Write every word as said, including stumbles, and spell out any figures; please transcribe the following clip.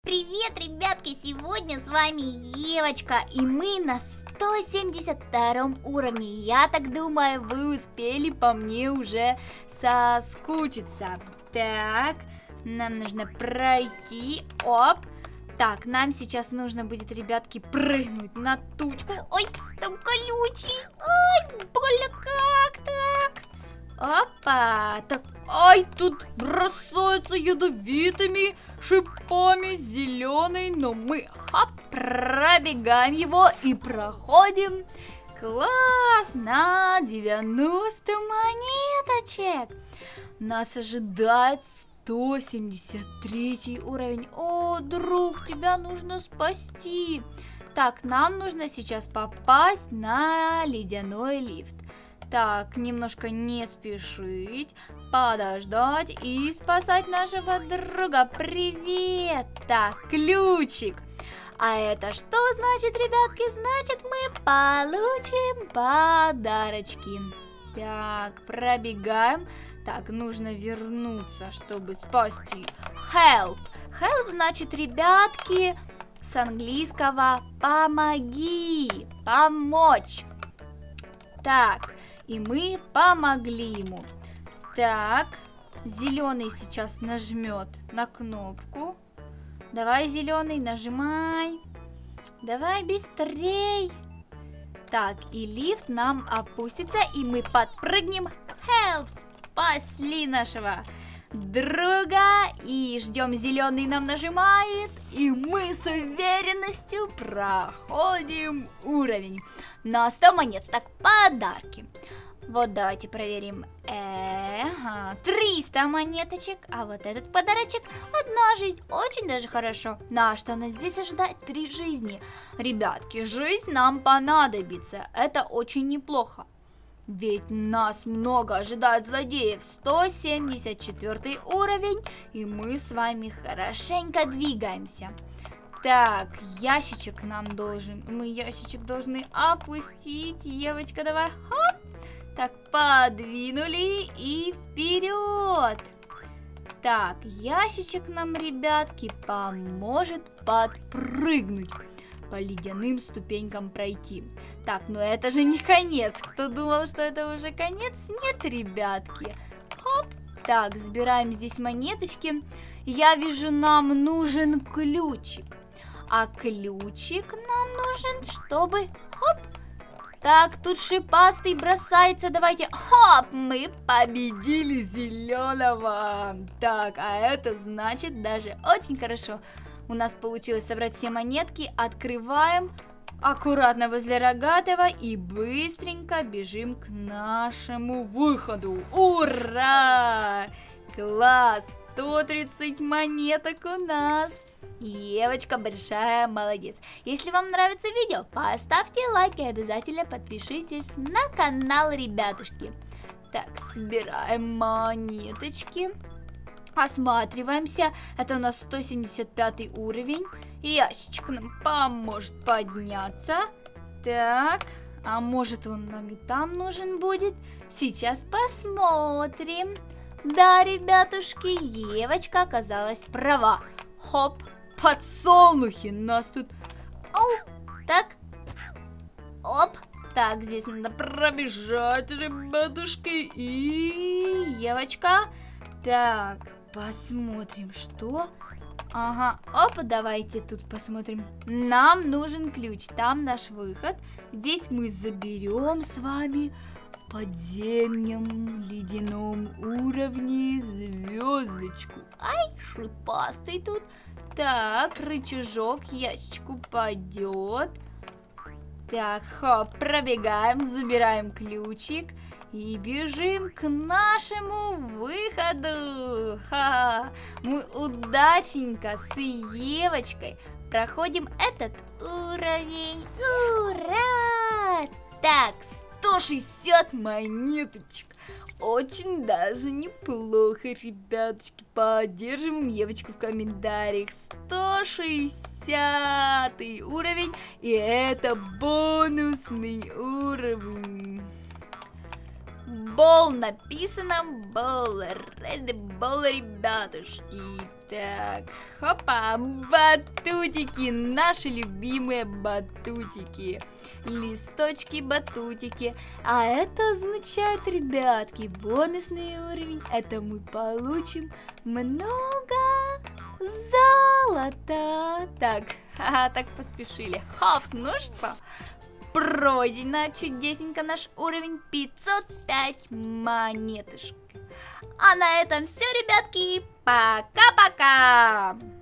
Привет, ребятки! Сегодня с вами Евочка, и мы на сто семьдесят втором уровне. Я так думаю, вы успели по мне уже соскучиться. Так, нам нужно пройти. Оп. Так, нам сейчас нужно будет, ребятки, прыгнуть на тучку. Ой, там колючий. Ой, больно как так? Опа. Так, ай, тут бросаются ядовитыми шипами зеленый, но мы хоп, пробегаем его и проходим. Класс, на девяносто монеточек. Нас ожидает сто семьдесят третий уровень. О, друг, тебя нужно спасти. Так, нам нужно сейчас попасть на ледяной лифт. Так, немножко не спешить, подождать и спасать нашего друга. Привет! Так, ключик. А это что значит, ребятки? Значит, мы получим подарочки. Так, пробегаем. Так, нужно вернуться, чтобы спасти. Help. Help значит, ребятки, с английского помоги, помочь. Так, и мы помогли ему. Так, зеленый сейчас нажмет на кнопку. Давай, зеленый, нажимай. Давай быстрей. Так, и лифт нам опустится, и мы подпрыгнем. Help! Спасли нашего друга. И ждем, зеленый нам нажимает. И мы с уверенностью проходим уровень. На сто монет. Так, подарки. Вот давайте проверим. Ага, триста монеточек. А вот этот подарочек одна жизнь. Очень даже хорошо. На что нас здесь ожидает? Три жизни. Ребятки, жизнь нам понадобится. Это очень неплохо. Ведь нас много ожидает злодеев. сто семьдесят четвёртый уровень. И мы с вами хорошенько двигаемся. Так, ящичек нам должен. Мы ящичек должны опустить. Евочка, давай. Хоп. Так, подвинули и вперед. Так, ящичек нам, ребятки, поможет подпрыгнуть, по ледяным ступенькам пройти. Так, ну это же не конец. Кто думал, что это уже конец? Нет, ребятки. Хоп. Так, забираем здесь монеточки. Я вижу, нам нужен ключик. А ключик нам нужен, чтобы... Хоп. Так, тут шипастый бросается. Давайте. Хоп, мы победили зеленого. Так, а это значит даже очень хорошо. У нас получилось собрать все монетки. Открываем аккуратно возле рогатого и быстренько бежим к нашему выходу. Ура! Класс! сто тридцать монеток у нас. Евочка большая молодец. Если вам нравится видео, поставьте лайк и обязательно подпишитесь на канал, ребятушки. Так, собираем монеточки. Осматриваемся. Это у нас сто семьдесят пятый уровень. Ящичек нам поможет подняться. Так, а может он нам и там нужен будет? Сейчас посмотрим. Да, ребятушки, Евочка оказалась права. Хоп, подсолнухи нас тут. Оу, так. Оп. Так, здесь надо пробежать, ребятушки. И Евочка. Так, посмотрим, что. Ага, оп, давайте тут посмотрим. Нам нужен ключ, там наш выход. Здесь мы заберем с вами в подземном ледяном уровне звездочку. Ай, шипастый тут. Так, рычажок ящичку пойдет. Так, хоп, пробегаем, забираем ключик. И бежим к нашему выходу. Ха-ха. Мы удачненько с Евочкой проходим этот уровень. Ура! Так, сто шестьдесят монеточек. Очень даже неплохо, ребятушки. Поддерживаем Евочку в комментариях. сто шестидесятый уровень. И это бонусный уровень. Бол написано, бол, ред бол, ребятушки. Так, хопа, батутики, наши любимые батутики. Листочки, батутики. А это означает, ребятки, бонусный уровень. Это мы получим много золота. Так, ха-ха, так поспешили. Хоп, ну что, пройдено чудесненько наш уровень пятьсот пять монеточек. А на этом все, ребятки. Пока-пока!